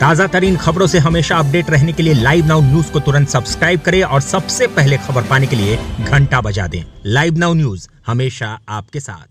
ताजा तरीन खबरों से हमेशा अपडेट रहने के लिए लाइव नाउ न्यूज को तुरंत सब्सक्राइब करें और सबसे पहले खबर पाने के लिए घंटा बजा दें। लाइव नाउ न्यूज हमेशा आपके साथ।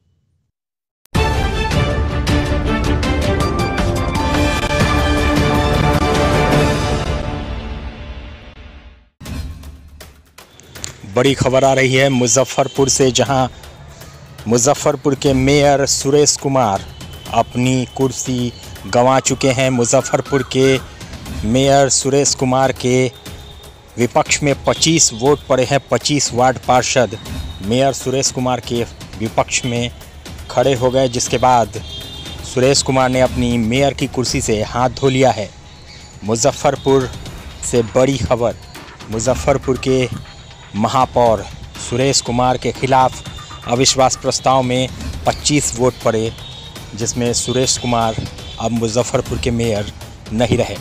बड़ी खबर आ रही है मुजफ्फरपुर से, जहां मुजफ्फरपुर के मेयर सुरेश कुमार अपनी कुर्सी गंवा चुके हैं। मुजफ्फरपुर के मेयर सुरेश कुमार के विपक्ष में 25 वोट पड़े हैं। 25 वार्ड पार्षद मेयर सुरेश कुमार के विपक्ष में खड़े हो गए, जिसके बाद सुरेश कुमार ने अपनी मेयर की कुर्सी से हाथ धो लिया है। मुजफ्फरपुर से बड़ी खबर, मुजफ्फरपुर के महापौर सुरेश कुमार के खिलाफ अविश्वास प्रस्ताव में 25 वोट पड़े, जिसमें सुरेश कुमार अब मुजफ्फरपुर के मेयर नहीं रहे।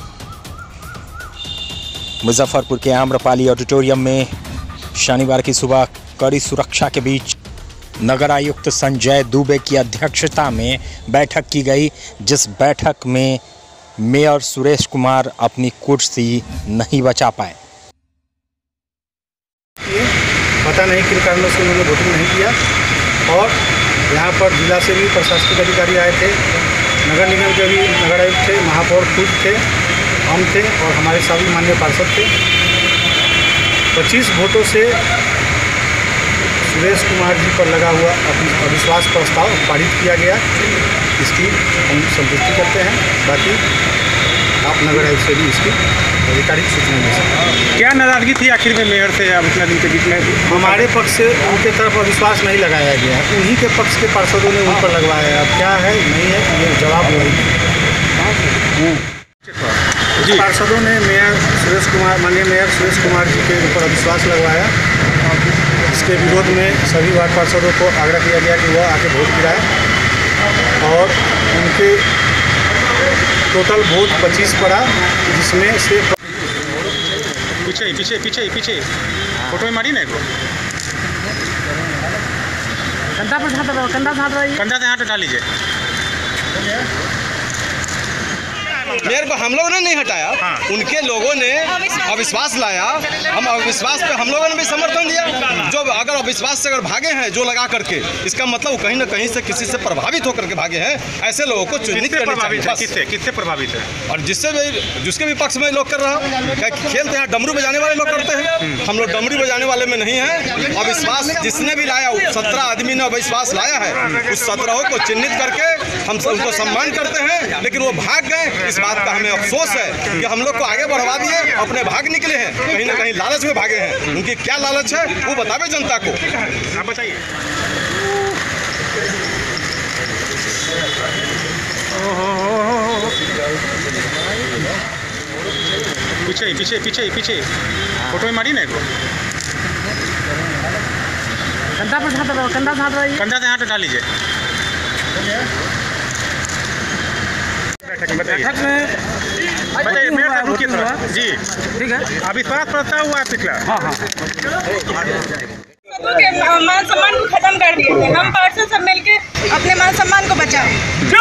मुजफ्फरपुर के आम्रपाली ऑडिटोरियम में शनिवार की सुबह कड़ी सुरक्षा के बीच नगर आयुक्त संजय दुबे की अध्यक्षता में बैठक की गई, जिस बैठक में मेयर सुरेश कुमार अपनी कुर्सी नहीं बचा पाए। पता नहीं किन कारणों से उन्होंने वोटिंग नहीं किया और यहाँ पर जिला से भी प्रशासनिक अधिकारी आए थे, नगर निगम के भी नगर आयुक्त थे, महापौर खुद थे, हम थे और हमारे सभी माननीय पार्षद थे। 25 वोटों से सुरेश कुमार जी पर लगा हुआ अविश्वास प्रस्ताव पारित किया गया। इसकी हम संतुष्टि करते हैं। बाकी आप नगर आयुक्त से भी इसकी आधिकारिक सूचना दे सकते हैं। क्या नाराजगी थी आखिर में मेयर से अब इतना दिन के बीच में? हमारे पक्ष से उनके तरफ अविश्वास नहीं लगाया गया है, उन्हीं के पक्ष के पार्षदों ने उन पर लगवाया। अब क्या है नहीं है ये जवाब वही जी। पार्षदों ने मेयर सुरेश कुमार, माननीय मेयर सुरेश कुमार जी के ऊपर अविश्वास लगवाया। इसके विरोध में सभी वार्ड पार्षदों को आग्रह किया गया कि वह आके वोट गिराए और उनके टोटल वोट 25 पड़ा, जिसमें से पीछे पीछे पीछे पीछे फोटो में मारी ना एक कंधा से हाथ उठा लीजिए। मेयर को हम लोगों ने नहीं हटाया, उनके लोगों ने अविश्वास लाया। हम अविश्वास पे हम लोगों ने भी समर्थन दिया। जो अगर अविश्वास से अगर भागे हैं जो लगा करके, इसका मतलब वो कहीं ना कहीं से किसी से प्रभावित होकर के भागे हैं। ऐसे लोगों को चिन्हित करना चाहिए। किससे प्रभावित है? और जिससे भी जिसके भी पक्ष में लोग कर रहा है, खेलते हैं डमरू बजाने वाले लोग करते हैं, हम लोग डमरू बजाने वाले में नहीं है। अविश्वास जिसने भी लाया, 17 आदमी ने अविश्वास लाया है, उस 17 को चिन्हित करके हम उनको सम्मान करते हैं। लेकिन वो भाग गए, इस बात का हमें अफसोस है कि हम लोग को आगे बढ़वा दिए, अपने भाग निकले हैं, कहीं ना कहीं लालच में भागे हैं। उनकी क्या लालच है वो बतावे जनता को। आप बताइए। पीछे पीछे पीछे पीछे फोटो में मारी ना एक कंधा से हाथ उठा लीजिए। बैठक में बताइए मेयर साहब रुकिए थोड़ा जी। ठीक है, अविश्वास प्रस्ताव हुआ पिछला। हाँ मान सम्मान को खत्म कर दिए थे। हम पार्षद सब मिलके अपने मान सम्मान को बचाओ।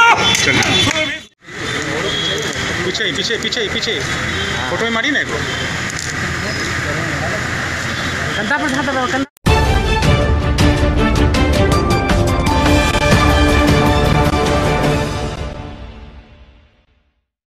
पीछे पीछे पीछे पीछे फोटो में मारी ना एक